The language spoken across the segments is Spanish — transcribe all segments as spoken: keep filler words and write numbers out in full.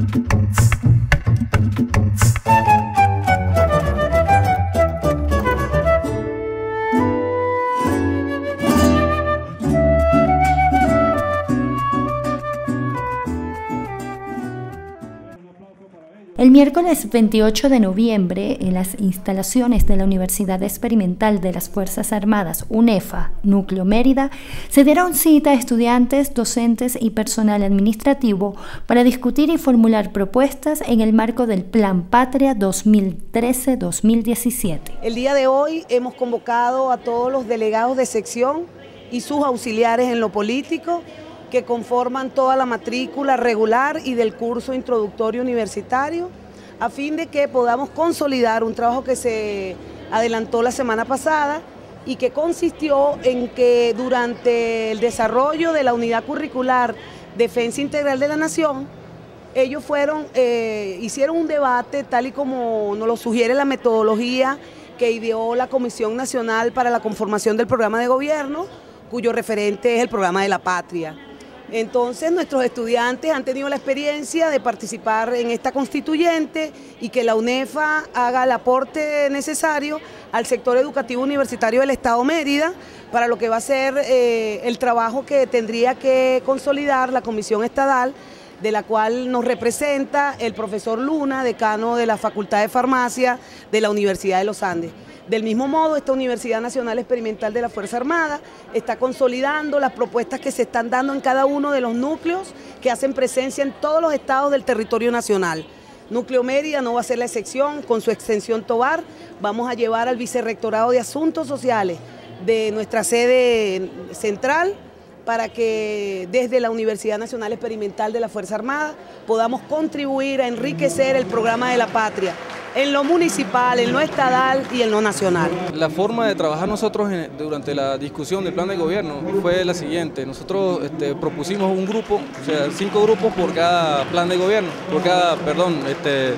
El miércoles veintiocho de noviembre, en las instalaciones de la Universidad Experimental de las Fuerzas Armadas, UNEFA, Núcleo Mérida, se dieron cita a estudiantes, docentes y personal administrativo para discutir y formular propuestas en el marco del Plan Patria dos mil trece dos mil diecisiete. El día de hoy hemos convocado a todos los delegados de sección y sus auxiliares en lo político, que conforman toda la matrícula regular y del curso introductorio universitario, a fin de que podamos consolidar un trabajo que se adelantó la semana pasada y que consistió en que durante el desarrollo de la unidad curricular Defensa Integral de la Nación, ellos fueron, eh, hicieron un debate tal y como nos lo sugiere la metodología que ideó la Comisión Nacional para la Conformación del Programa de Gobierno, cuyo referente es el Programa de la Patria. Entonces nuestros estudiantes han tenido la experiencia de participar en esta constituyente y que la UNEFA haga el aporte necesario al sector educativo universitario del Estado Mérida para lo que va a ser eh, el trabajo que tendría que consolidar la Comisión Estadal, de la cual nos representa el profesor Luna, decano de la Facultad de Farmacia de la Universidad de los Andes. Del mismo modo, esta Universidad Nacional Experimental de la Fuerza Armada está consolidando las propuestas que se están dando en cada uno de los núcleos que hacen presencia en todos los estados del territorio nacional. Núcleo Mérida no va a ser la excepción, con su extensión Tovar vamos a llevar al Vicerrectorado de Asuntos Sociales de nuestra sede central para que desde la Universidad Nacional Experimental de la Fuerza Armada podamos contribuir a enriquecer el programa de la patria, en lo municipal, en lo estadal y en lo nacional. La forma de trabajar nosotros en, durante la discusión del plan de gobierno fue la siguiente. Nosotros este, propusimos un grupo, o sea, cinco grupos por cada plan de gobierno, por cada, perdón, este,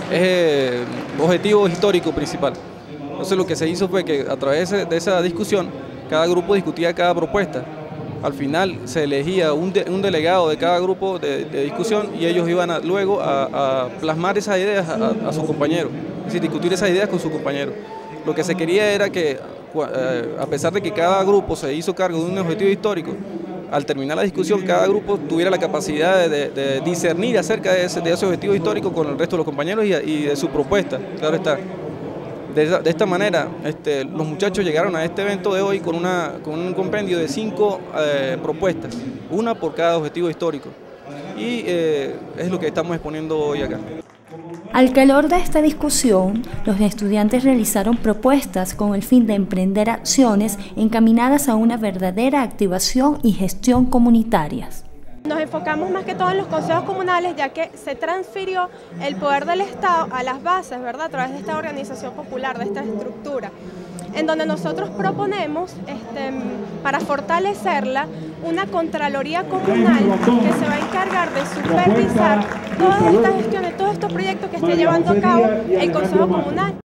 eje, objetivo histórico principal. Entonces lo que se hizo fue que a través de esa discusión, cada grupo discutía cada propuesta. Al final se elegía un, de, un delegado de cada grupo de, de discusión y ellos iban a, luego a, a plasmar esas ideas a, a sus compañeros, es decir, discutir esas ideas con sus compañeros. Lo que se quería era que, eh, a pesar de que cada grupo se hizo cargo de un objetivo histórico, al terminar la discusión cada grupo tuviera la capacidad de, de, de discernir acerca de ese, de ese objetivo histórico con el resto de los compañeros y, y de su propuesta, claro está. De, esa, de esta manera, este, los muchachos llegaron a este evento de hoy con, una, con un compendio de cinco eh, propuestas, una por cada objetivo histórico, y eh, es lo que estamos exponiendo hoy acá. Al calor de esta discusión, los estudiantes realizaron propuestas con el fin de emprender acciones encaminadas a una verdadera activación y gestión comunitarias. Nos enfocamos más que todo en los consejos comunales, ya que se transfirió el poder del Estado a las bases, ¿verdad?, a través de esta organización popular, de esta estructura, en donde nosotros proponemos, este, para fortalecerla, una Contraloría Comunal que se va a encargar de supervisar todas estas gestiones, todos estos proyectos que esté llevando a cabo el Consejo Comunal.